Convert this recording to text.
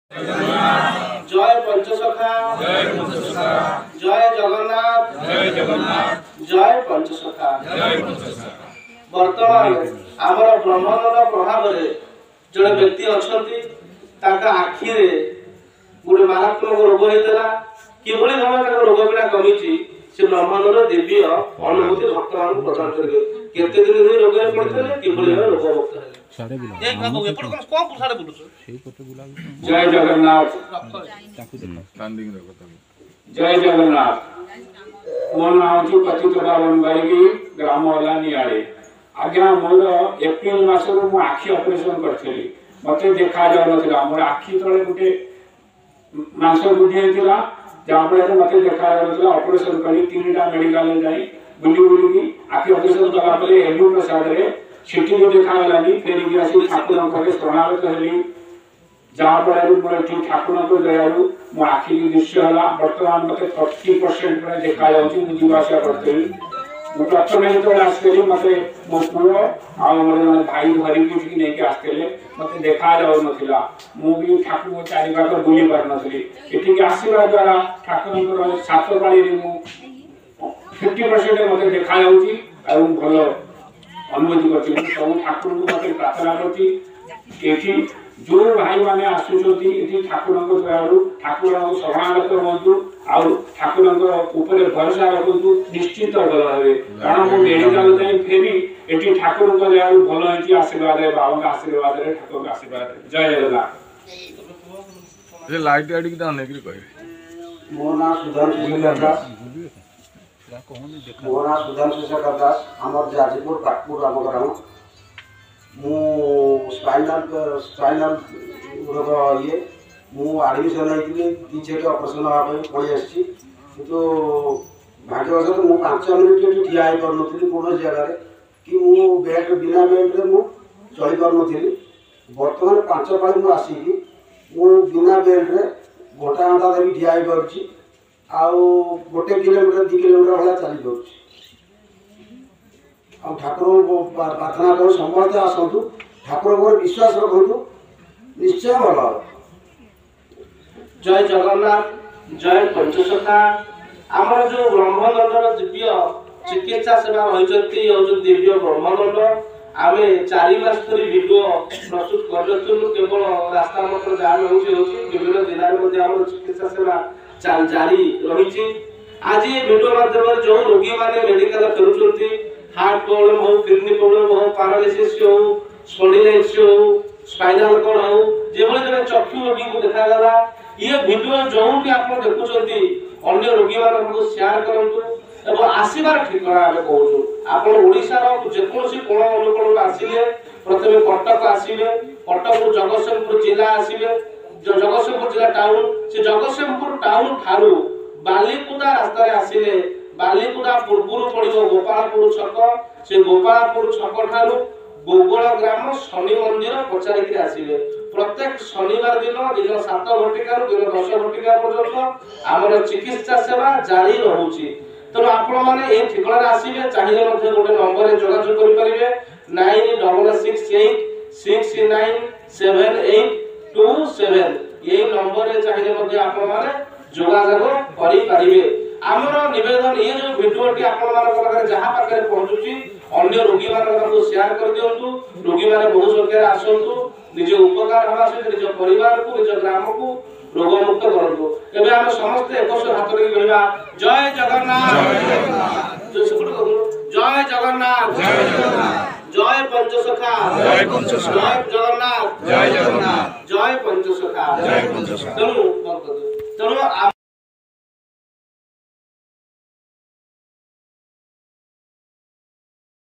जय पंचसखा जय जगन्नाथ जय पंचसखा। वर्तमान आमर ब्रह्मांड प्रभाव जड़े व्यक्ति अच्छा आखि गोटे मारात्मक रोग होता किभली भाव रोग पीड़ा कमी से ब्रह्मांड देवी अनुभूति भक्त मान प्रदान करेंगे केते दिन हुई रोग पड़ते किभली भाव रोग मुक्त जय जगन्नाथ जय जगन्नाथ। मो ना हूँ पतितरावन बारिकी ग्राम वाला निआड़े। आज्ञा मोर एप्रिल मासर मु आखि ऑपरेशन करथली मते देखा जाउ नथिला मोर आखि तळे गुटे मांस गुडी हेतिला जाफळे मते देखा जाउ नथिला ऑपरेशन करी तीनटा मेडिकल जाई बुली बुली आखि ऑपरेशन कला परे एलू प्रसाद रे सिटी को देखा गलानी फेरी की आसी ठाकुर के प्रणाम कहली जहाँ पर मोर ठीक ठाकुर को दयालु मो आखि की दृश्य हला वर्तमान मते 30% पर देखा जाउची मु जीवाशा करथली मु प्रथम जो आसली मते मो पुओ आ मोर भाई धरी की नहीं के आसले मते देखा जाउ नथिला मु भी ठाकुर को चारि बार बुली पार नथली एठी के आसीबा द्वारा ठाकुर को सात पाली रे मु 50% मते देखा जाउची आ भलो अनुमति करती सब ठाकुर को मते प्रार्थना करती एठी जो भाई माने आसुचोती एठी ठाकुर को दयालु ठाकुर को शरणागत होतु आ ठाकुर को ऊपर भरोसा रखतु निश्चित भल होवे कारण मो मेडिकल जाई फेरी एठी ठाकुर को दयालु भल होती आशीर्वाद रे बाबा का आशीर्वाद रे ठाकुर का आशीर्वाद रे जय जगन्नाथ। ये लाइट आडी किता नेकरी कहबे मो ना सुधांशु दास मो ना सुधांशु दास हमर जाजपुर काटपुर राम ग्राम मु स्पाइनल रोग ये मु एडमिशन होइतिले पीछे ऑपरेशन होबे पळी आछि किंतु भाग्यवश मु 5 मिनिट ठिया आइ कर नथि कोन जगह रे कि मु बेड बिना बेड रे मु चली कर नथि वर्तमान 5 पाळी मु आसी कि मु बिना बेड रे गोटा घंटा धरि ठिया आइ करछि आ 1 किलोमीटर 2 किलोमीटर होला चली करछि आ ठाकुर को प्रार्थना कर समस्त आसतु ठाकुर को विश्वास रखतु निश्चय भल। जय जगन्नाथ जय पंचसखा। आमर जो ब्रह्मदंडर दिव्य चिकित्सा सेवा होइचंती जो दिव्य ब्रह्मदंड आमे 4 मास धरि वीडियो प्रस्तुत करलथुनु केवल रास्ता मटर जाम होछि विभिन्न जिल्ला मध्ये आमर चिकित्सा सेवा जारी रहिछि। आज ये वीडियो माध्यम जो रोगी माने मेडिकल फेरुचंती हार्ट प्रॉब्लम हो किडनी प्रॉब्लम हो पैरालिसिस हो स्पॉन्डिलाइटिस हो स्पाइनल कॉर्ड हो जेभली जने चक्षु रोगी को देखा गला ये वीडियो जोंटी आपण देखुचंती अन्य रोगी मान को शेयर करंतु एवं आसीबार ठिकाना आमे कहूछु आपण ओडिसा रो जेकोसी कोण अनुकोण आसीले प्रथमे कटक आसीबे कटक जगतसिंहपुर जिला आसीबे जगतसिंहपुर जिला टाउन से जगतसिंहपुर टाउन थारु बालीकुदा रास्ता रे आसीले बालीकुदा पूर्वरु पड़िबो गोपालपुर छक से गोपालपुर छक ठारु गोगोल ग्राम शनि मंदिर पचारि के आसीबे प्रत्येक शनिवार दिन 7 घटिका रु 10 घटिका पर्यंत हमर चिकित्सा सेवा जारी रहउची। तो आपण माने ए ठिकाना रे आसीबे चाहिए मध्ये गोटे नंबर रे जोगाजोग करि परिबे 9668697827 ये नंबर रे चाहिए मध्ये आपण माने जोगाजोग करि परिबे। आमर निवेदन ये जो वीडियो टी आपण मान पाखरे जहां पाखरे पहुंचुची अन्य रोगी मान को शेयर कर दियंतु रोगी माने बहु संख्या रे आसंतु निजे उपकार हवा से निज परिवार को निज ग्राम को रोग मुक्त करंतु। एबे हम समस्त एकश हाथ रे कहबा जय जगन्नाथ जो सुकुट जय जगन्नाथ जय पंचसखा जय जगन्नाथ जय पंचसखा तेनु तेनु